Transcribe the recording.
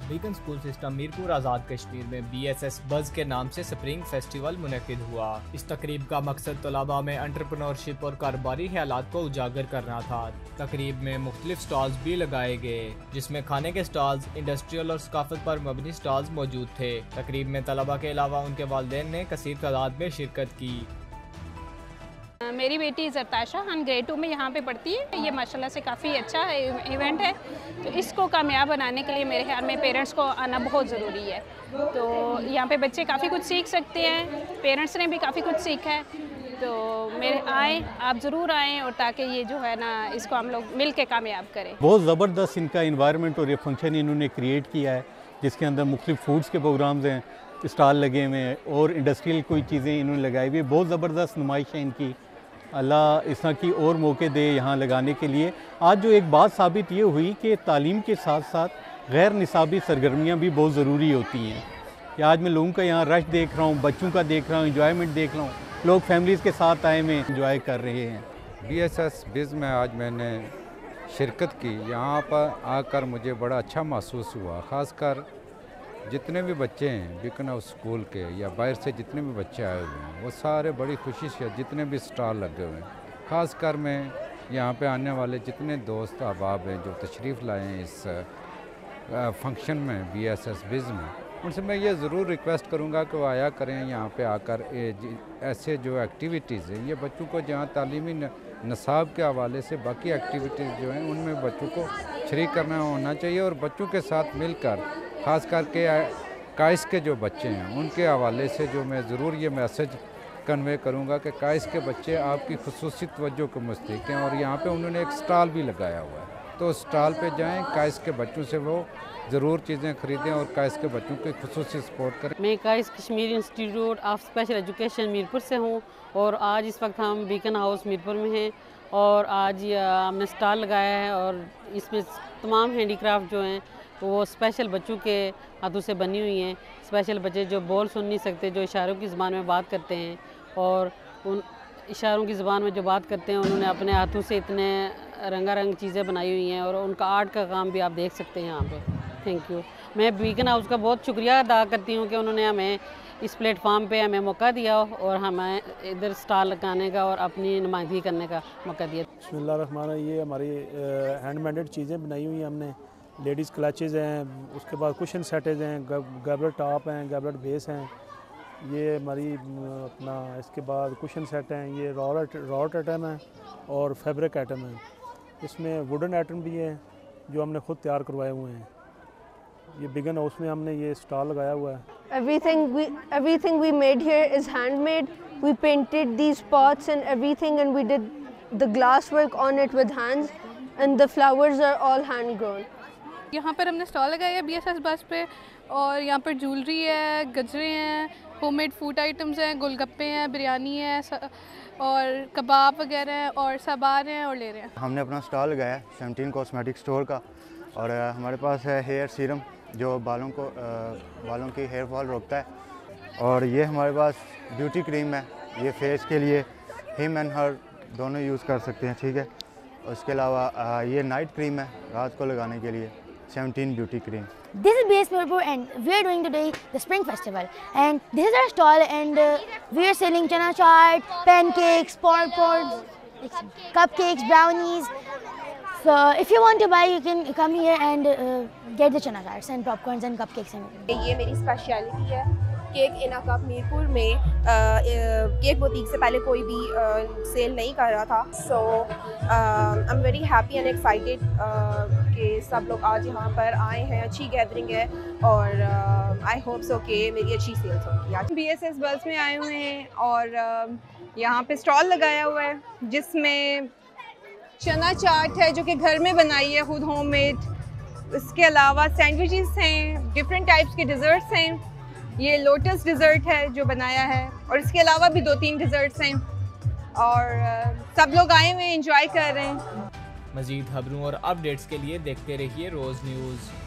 Beacon school system Mirpur Azad Kashmir में BSS buzz के नाम से स्प्रिंग फेस्टिवल मुनक़िद हुआ। इस तकरीब का मकसद तलबा में एंटरप्रेन्योरशिप और कारोबारी ख्यालात को उजागर करना था। तकरीब में मुख्तलिफ स्टॉल्स भी लगाए गए, जिसमें खाने के स्टॉल्स, इंडस्ट्रियल और सकाफत पर मबनी स्टॉल्स मौजूद थे। तकरीब में तलबा के अलावा उनके वालिदैन ने कसीर तादाद में शिरकत की। मेरी बेटी ज़रताशा खान ग्रेड 2 में यहाँ पे पढ़ती है। ये माशाल्लाह से काफ़ी अच्छा इवेंट है, तो इसको कामयाब बनाने के लिए मेरे ख्याल में पेरेंट्स को आना बहुत ज़रूरी है। तो यहाँ पे बच्चे काफ़ी कुछ सीख सकते हैं, पेरेंट्स ने भी काफ़ी कुछ सीखा है, तो मेरे आएँ, आप ज़रूर आएँ, और ताकि ये जो है ना, इसको हम लोग मिल के कामयाब करें। बहुत ज़बरदस्त इनका इन्वायरमेंट और ये फंक्शन इन्होंने क्रिएट किया है, जिसके अंदर मुख्तलिफ फूड्स के प्रोग्राम्स हैं, स्टॉल लगे हुए हैं और इंडस्ट्रियल कोई चीज़ें इन्होंने लगाई हुई है। बहुत ज़बरदस्त नुमाइश है इनकी। अल्लाह इस तरह की और मौके दे यहाँ लगाने के लिए। आज जो एक बात साबित ये हुई कि तालीम के साथ साथ गैर निसाबी सरगर्मियाँ भी बहुत ज़रूरी होती हैं। कि आज मैं लोगों का यहाँ रश देख रहा हूँ, बच्चों का देख रहा हूँ, इंजॉयमेंट देख रहा हूँ, लोग फैमिलीज़ के साथ आए में इंजॉय कर रहे हैं। BSS बिज़ में आज मैंने शिरकत की। यहाँ पर आकर मुझे बड़ा अच्छा महसूस हुआ। ख़ासकर जितने भी बच्चे हैं बीकन हाउस स्कूल के या बाहर से जितने भी बच्चे आए हुए हैं, वो सारे बड़ी खुशी से जितने भी स्टॉल लगे हुए हैं। ख़ासकर मैं यहाँ पे आने वाले जितने दोस्त अहबाब हैं जो तशरीफ़ लाए हैं इस फंक्शन में BSS बिज़ में, उनसे मैं ये ज़रूर रिक्वेस्ट करूँगा कि वो आया करें यहाँ पे आकर। ऐसे जो एक्टिविटीज़ हैं, ये बच्चों को जहाँ तालीमी नसाब के हवाले से बाकी एक्टिविटीज़ जो हैं उनमें बच्चों को शरीक करना होना चाहिए, और बच्चों के साथ मिलकर ख़ास करके काइस के जो बच्चे हैं उनके हवाले से जो मैं ज़रूर ये मैसेज कन्वे करूँगा कि काइस के बच्चे आपकी खुसूसी तवज्जो को मुस्तहिक़ हैं। और यहाँ पे उन्होंने एक स्टॉल भी लगाया हुआ है, तो स्टॉल पे जाएं, काइस के बच्चों से वो ज़रूर चीज़ें ख़रीदें और काइस के बच्चों की खुसूसी सपोर्ट करें। मैं काइस Kashmir institute of special education Mirpur से हूँ, और आज इस वक्त हम बीकन हाउस मीरपुर में हैं, और आज हमने स्टॉल लगाया है, और इसमें तमाम हैंडीक्राफ्ट जो हैं वो स्पेशल बच्चों के हाथों से बनी हुई हैं। स्पेशल बच्चे जो बोल सुन नहीं सकते, जो इशारों की ज़बान में बात करते हैं, और उन इशारों की ज़बान में जो बात करते हैं उन्होंने अपने हाथों से इतने रंगारंग चीज़ें बनाई हुई हैं, और उनका आर्ट का काम भी आप देख सकते हैं यहाँ पे। Thank you. मैं बीकन हाउस का बहुत शुक्रिया अदा करती हूँ कि उन्होंने हमें इस प्लेटफार्म पे हमें मौका दिया और हमें इधर स्टॉल लगाने का और अपनी नुमाइंदगी करने का मौका दिया। बिस्मिल्लाहिर्रहमानिर्रहीम। ये हमारी हैंडमेडेड चीज़ें बनाई हुई हैं हमने। लेडीज़ क्लचेज़ हैं, उसके बाद कुशन सेटेज हैं, गैबलेट टॉप हैं, गैबलेट बेस हैं, ये हमारी अपना इसके बाद कुशन सेट हैं, ये रॉट आइटम है और फैब्रिक आइटम है। इसमें वुडन आइटम भी है जो हमने खुद तैयार करवाए हुए हैं। ये बिगन हाउस में हमने ये स्टॉल लगाया हुआ है। Everything we made here is handmade. We painted these pots and everything, and we did the glass work on it with hands, and the flowers are all hand grown. यहाँ पर हमने stall लगाया है BSS बस पे, और यहाँ पर ज्वेलरी है, गजरे हैं, होममेड फूड आइटम्स हैं, गोलगप्पे हैं, बिरयानी है, और कबाब वगैरह हैं, और सब आ रहे हैं और ले रहे हैं। हमने अपना स्टॉल लगाया है 17 कॉस्मेटिक स्टोर का, और हमारे पास है हेयर सीरम जो बालों की हेयर फॉल रोकता है, और ये हमारे पास ब्यूटी क्रीम है, ये फेस के लिए हिम एंड हर दोनों यूज़ कर सकते हैं, ठीक है। उसके अलावा ये नाइट क्रीम है रात को लगाने के लिए, 17 beauty cream. This is BS Mirpur, and we are doing today the Spring Festival, and this is our stall, and we are selling chana chaat, pancakes, pods, cupcakes, brownies. So if you want to buy, you can come here and get the chana chaats and popcorns and cupcakes. ये मेरी speciality है। Cake in a cup Mirpur में cake boutique से पहले कोई भी cell नहीं कर रहा था। So I am very happy and excited कि सब लोग आज यहाँ पर आए हैं। अच्छी गैदरिंग है, और आई होप सो कि मेरी अच्छी सेल्स होगी आज। BSS बस में आए हुए हैं, और यहाँ पे स्टॉल लगाया हुआ है जिसमें चना चाट है जो कि घर में बनाई है खुद, होममेड। इसके अलावा सैंडविचेस हैं, डिफरेंट टाइप्स के डिज़र्ट्स हैं। ये लोटस डिज़र्ट है जो बनाया है, और इसके अलावा भी 2-3 डिज़र्ट्स हैं, और सब लोग आए हुए एंजॉय कर रहे हैं। मज़ीद खबरों और अपडेट्स के लिए देखते रहिए रोज़ न्यूज़।